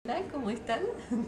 ¿Cómo están?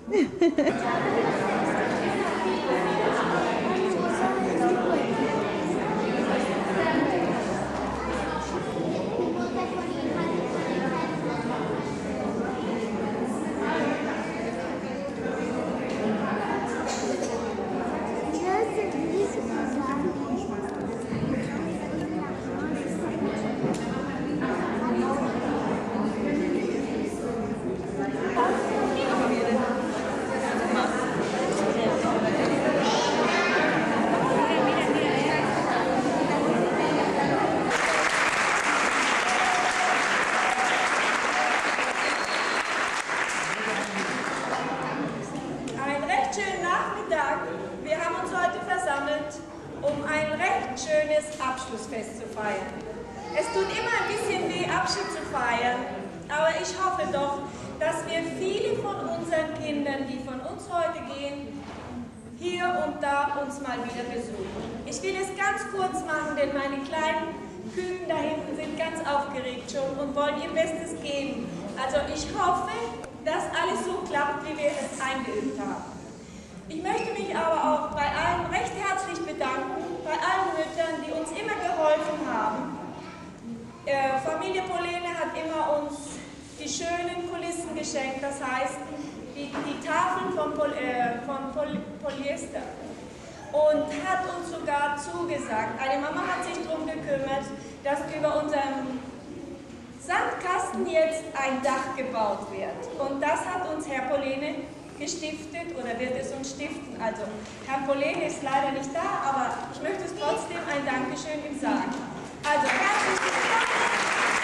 Abschlussfest zu feiern. Es tut immer ein bisschen weh, Abschied zu feiern, aber ich hoffe doch, dass wir viele von unseren Kindern, die von uns heute gehen, hier und da uns mal wieder besuchen. Ich will es ganz kurz machen, denn meine kleinen Küken da hinten sind ganz aufgeregt schon und wollen ihr Bestes geben. Also ich hoffe, dass alles so klappt, wie wir es eingeübt haben. Ich möchte mich aber auch bei allen recht herzlich bedanken, bei allen Müttern, die uns immer geholfen haben. Familie Polene hat immer uns die schönen Kulissen geschenkt, das heißt die Tafeln von Polyester, und hat uns sogar zugesagt, eine Mama hat sich darum gekümmert, dass über unserem Sandkasten jetzt ein Dach gebaut wird. Und das hat uns Herr Polene gestiftet oder wird es uns stiften. Also Herr Polene ist leider nicht da, aber ich möchte es trotzdem ein Dankeschön ihm sagen. Also herzlichen Dank.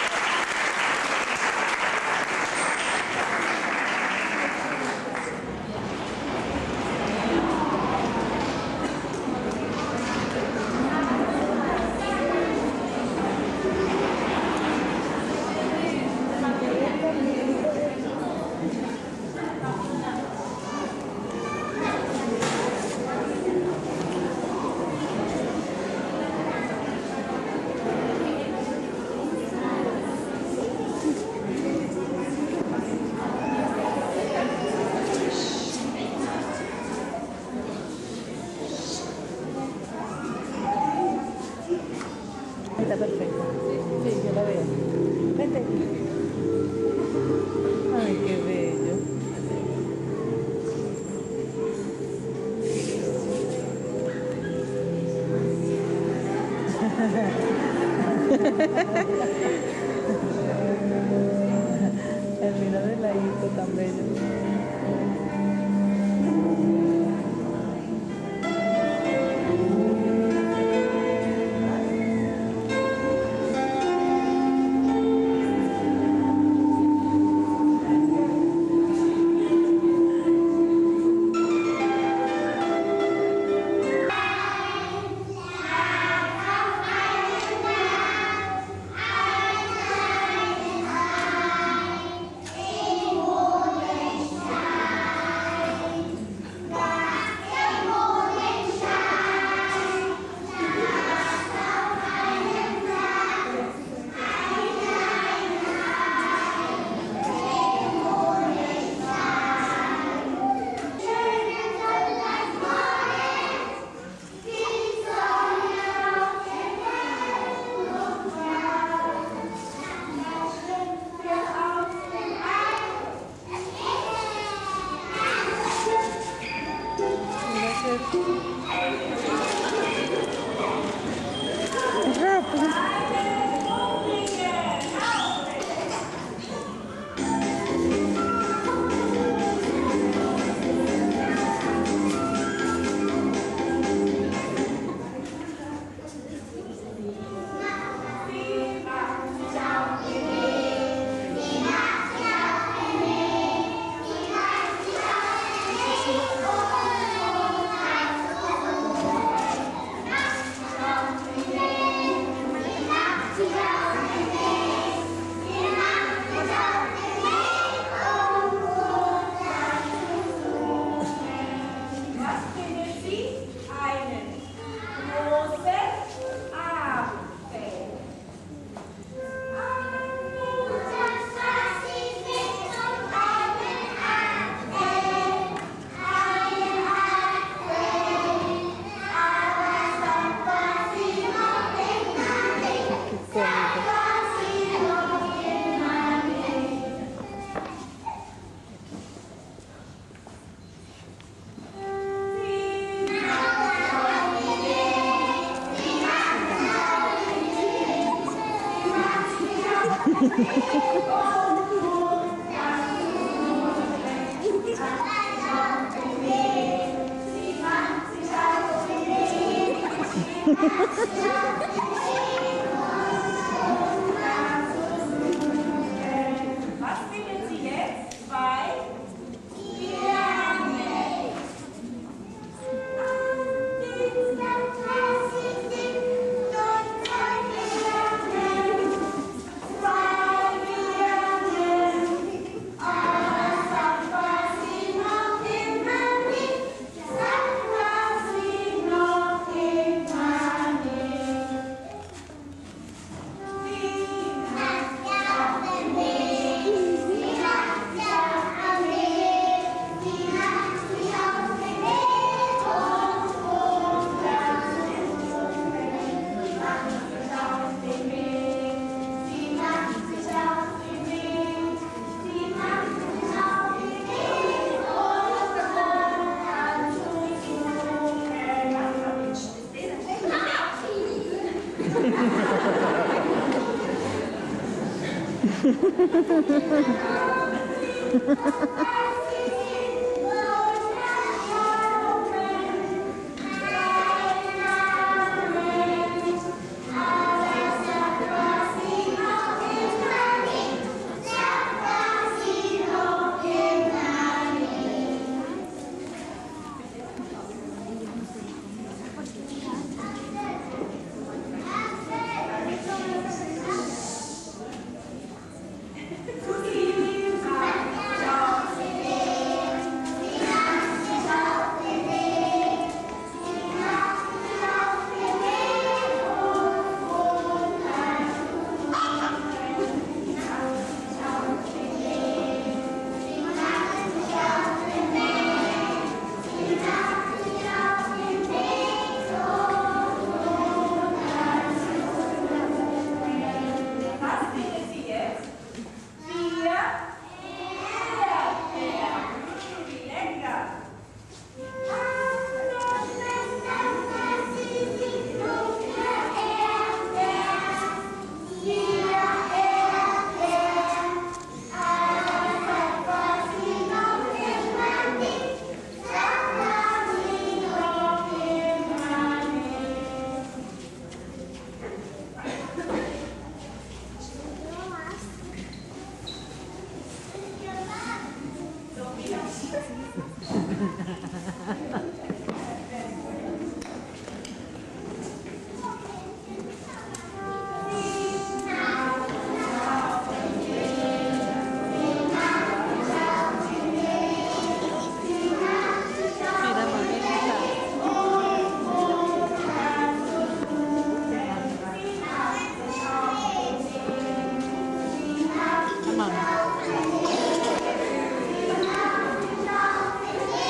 Está perfecto. Sí, yo la veo. Vente. Ay, qué bello. El mira de la hito tan bello. Was singen Sie jetzt bei? Come on.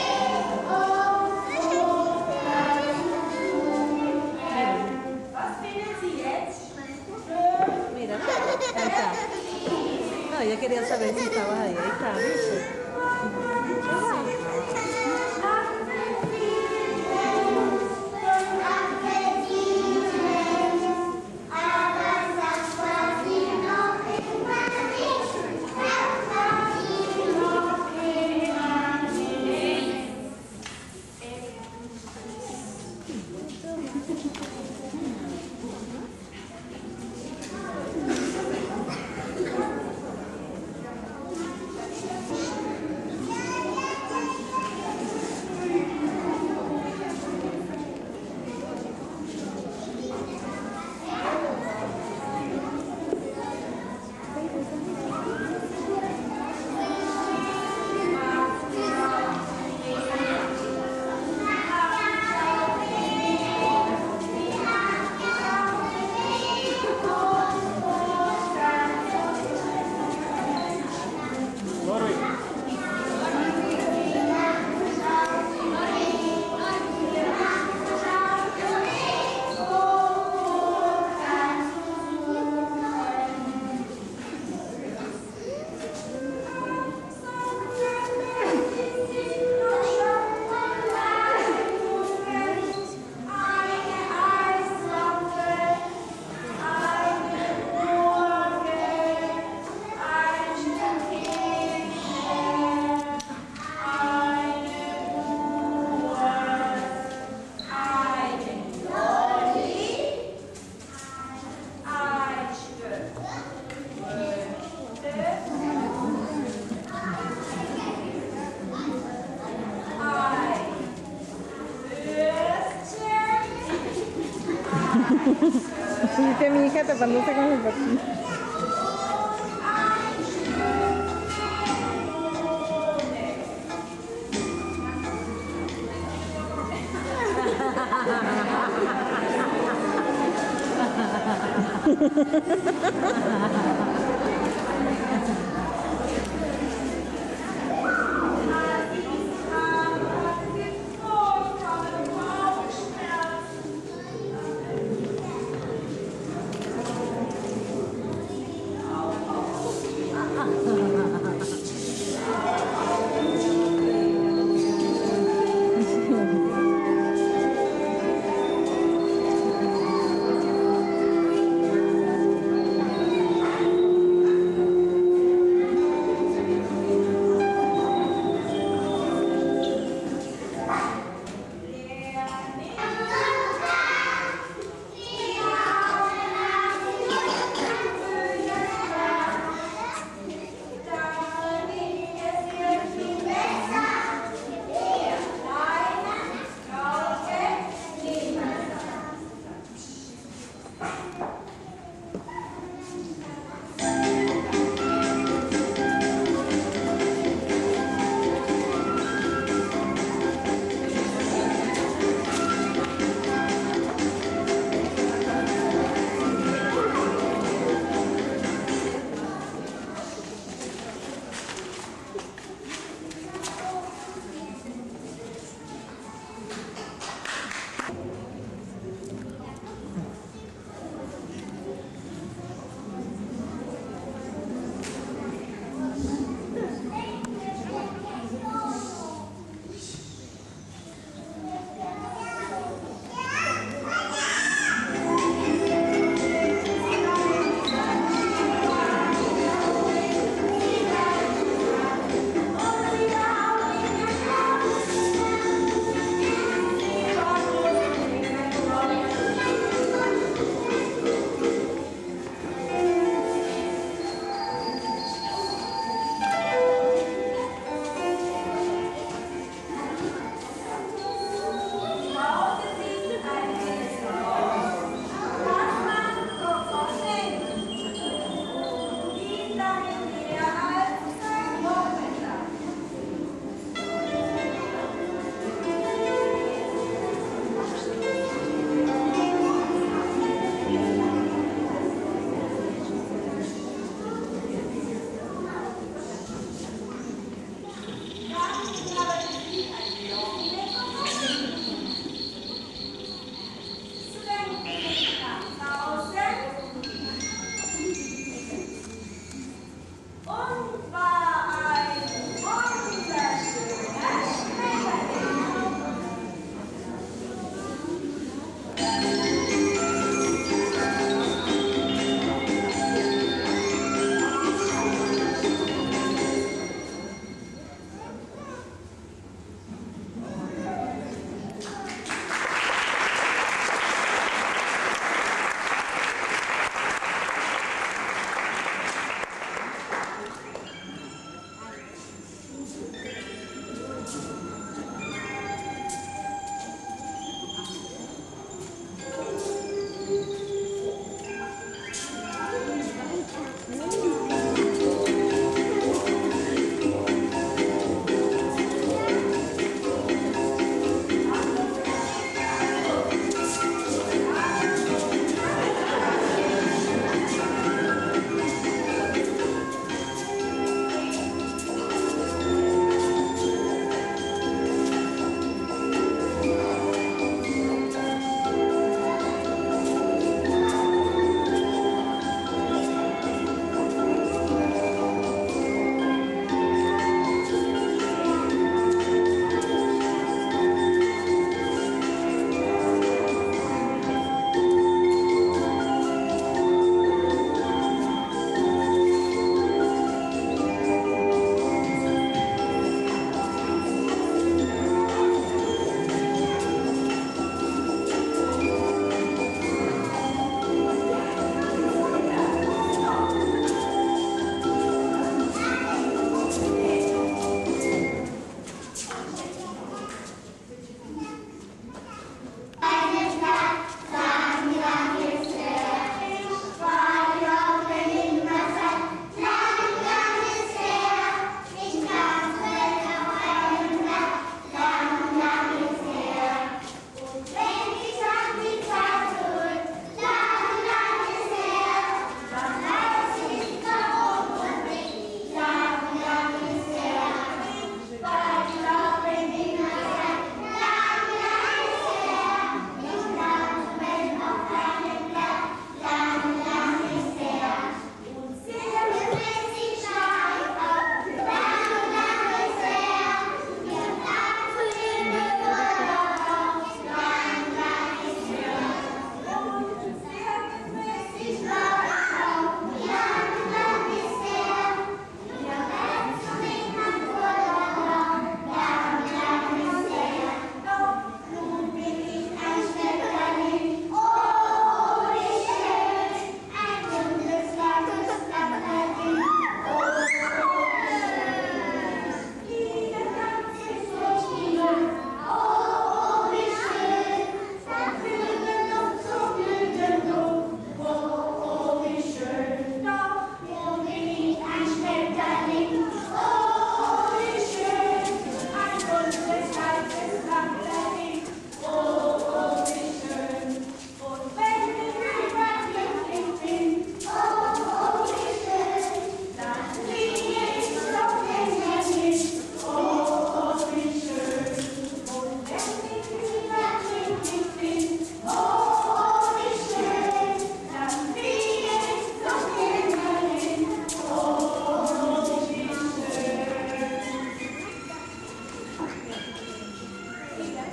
mi hija tapándose con el patín.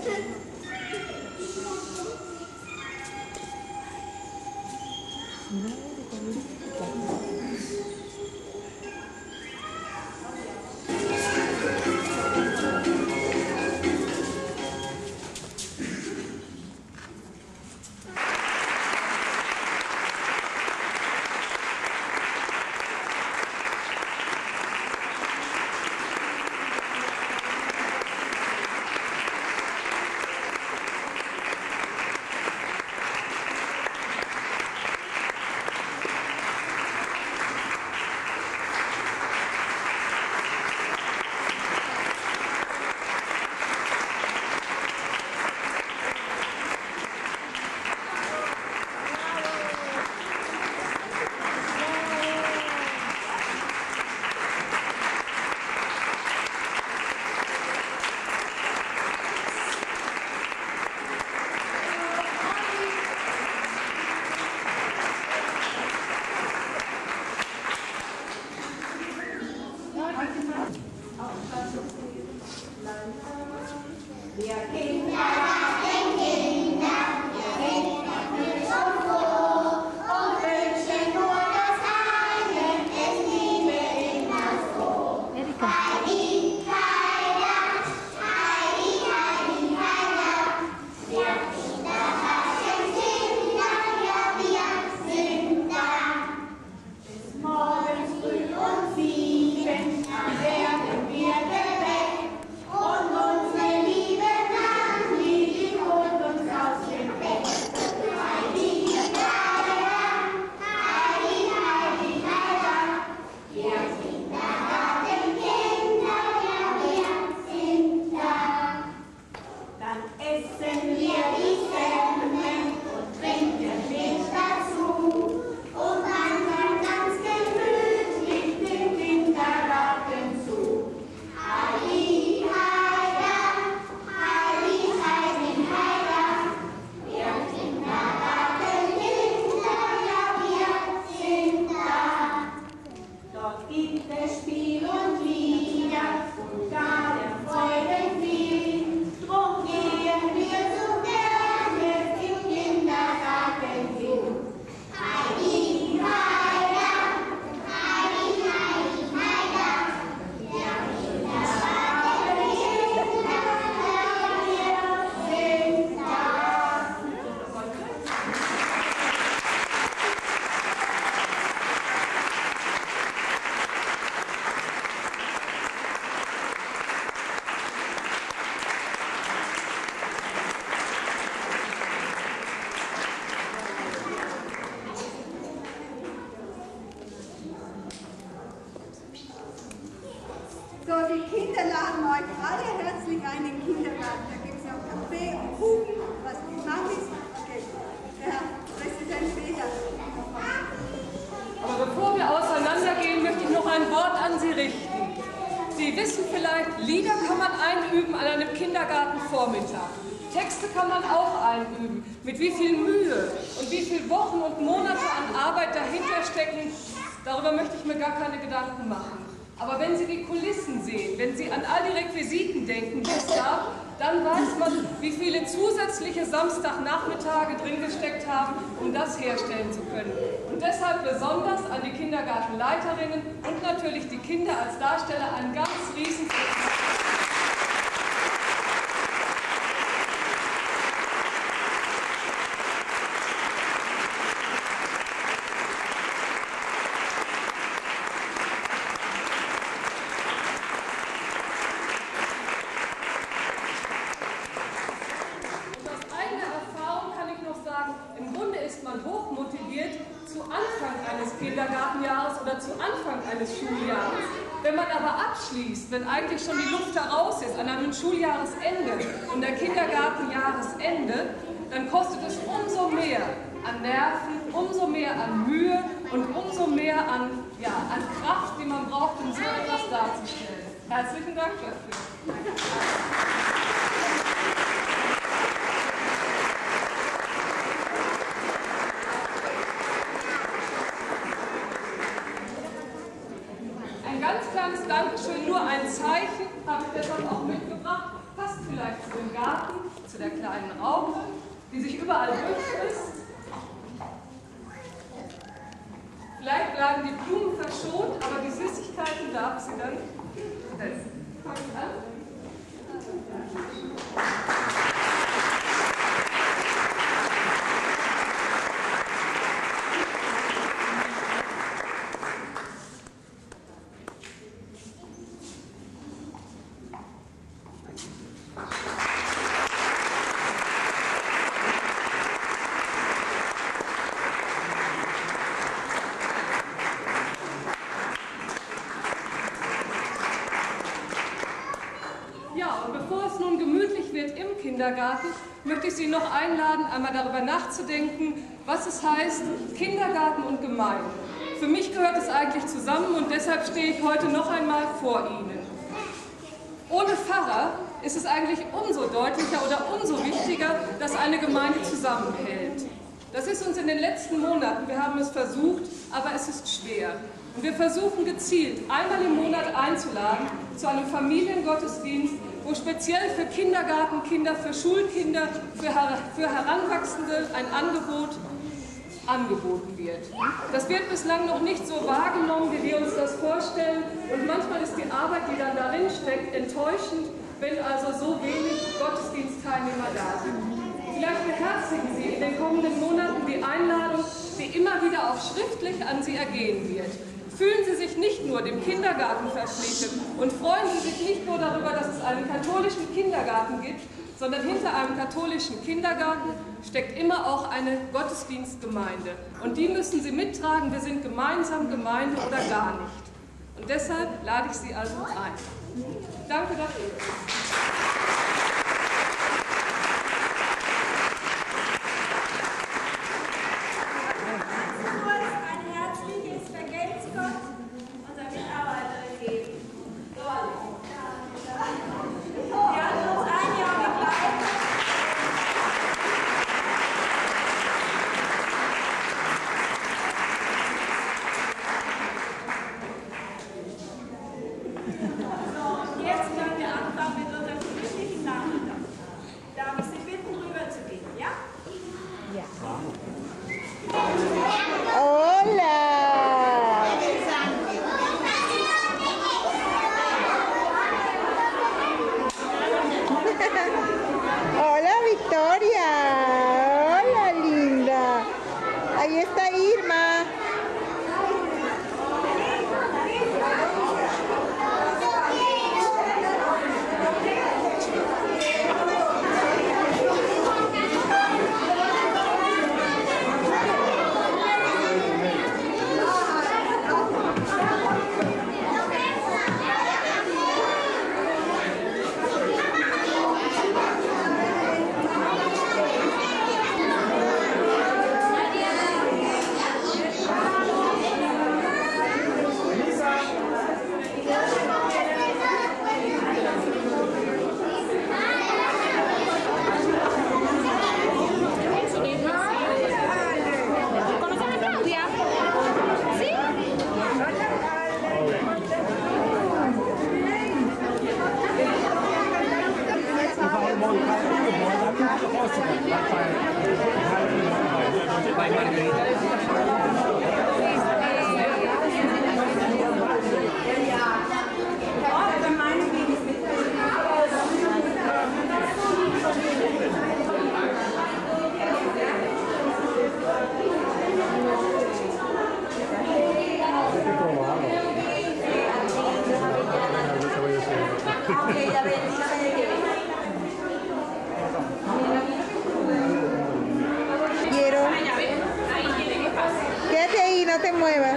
So, die Kinder laden euch alle herzlich ein in den Kindergarten. Da gibt es noch Kaffee und Kuchen, was die Mamis. Okay, Herr Präsident Feder. Aber bevor wir auseinandergehen, möchte ich noch ein Wort an Sie richten. Sie wissen vielleicht, Lieder kann man einüben an einem Kindergartenvormittag. Texte kann man auch einüben. Mit wie viel Mühe und wie viele Wochen und Monate an Arbeit dahinter stecken, darüber möchte ich mir gar keine Gedanken machen. Aber wenn Sie die Kulissen sehen, wenn Sie an all die Requisiten denken, deshalb, dann weiß man, wie viele zusätzliche Samstagnachmittage drin gesteckt haben, um das herstellen zu können. Und deshalb besonders an die Kindergartenleiterinnen und natürlich die Kinder als Darsteller einen ganz riesen Kindergartenjahres oder zu Anfang eines Schuljahres. Wenn man aber abschließt, wenn eigentlich schon die Luft heraus ist, an einem Schuljahresende und der Kindergartenjahresende, dann kostet es umso mehr an Nerven, umso mehr an Mühe und umso mehr an Kraft, die man braucht, um so etwas darzustellen. Herzlichen Dank dafür. Dankeschön, nur ein Zeichen, habe ich deshalb auch mitgebracht. Passt vielleicht zu dem Garten, zu der kleinen Raupe, die sich überall durchfrisst. Vielleicht bleiben die Blumen verschont, aber die Süßigkeiten darf sie dann essen. Fangen wir an. Kindergarten, möchte ich Sie noch einladen, einmal darüber nachzudenken, was es heißt, Kindergarten und Gemeinde. Für mich gehört es eigentlich zusammen und deshalb stehe ich heute noch einmal vor Ihnen. Ohne Pfarrer ist es eigentlich umso deutlicher oder umso wichtiger, dass eine Gemeinde zusammenhält. Das ist uns in den letzten Monaten, wir haben es versucht, aber es ist schwer. Und wir versuchen gezielt, einmal im Monat einzuladen zu einem Familiengottesdienst, wo speziell für Kindergartenkinder, für Schulkinder, für Heranwachsende ein Angebot angeboten wird. Das wird bislang noch nicht so wahrgenommen, wie wir uns das vorstellen. Und manchmal ist die Arbeit, die dann darin steckt, enttäuschend, wenn also so wenig Gottesdienstteilnehmer da sind. Vielleicht beherzigen Sie in den kommenden Monaten die Einladung, die immer wieder auch schriftlich an Sie ergehen wird. Fühlen Sie sich nicht nur dem Kindergarten verpflichtet und freuen Sie sich nicht nur darüber, dass es einen katholischen Kindergarten gibt, sondern hinter einem katholischen Kindergarten steckt immer auch eine Gottesdienstgemeinde. Und die müssen Sie mittragen, wir sind gemeinsam Gemeinde oder gar nicht. Und deshalb lade ich Sie also ein. Danke dafür. Quédate ahí, no te muevas.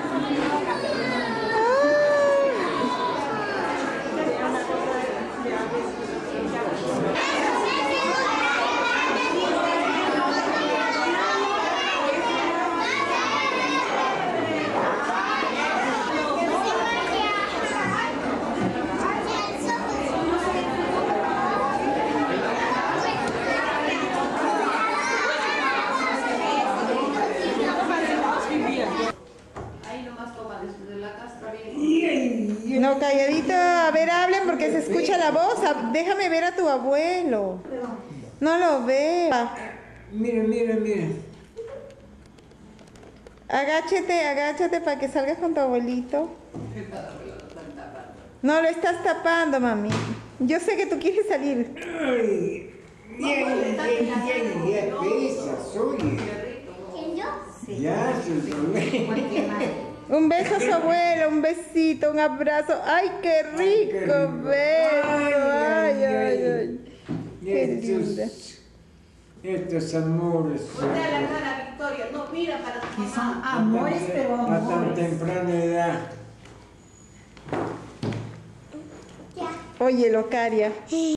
No, calladito, a ver, hablen porque se escucha la voz, déjame ver a tu abuelo. No lo veo. Mira. Agáchate para que salgas con tu abuelito. No lo estás tapando, mami. Yo sé que tú quieres salir. Ay, bien, ¿qué dices? Oye. ¿Quién yo? Ya, Un beso a su abuelo, un besito, un abrazo. ¡Ay, qué rico beso! ¡Ay! ¡Qué linda! Estos amores. Voltea la cara, Victoria. No, mira para tu Que son mamá. amores, pero A tan amores. temprana edad. Oye, Locaria.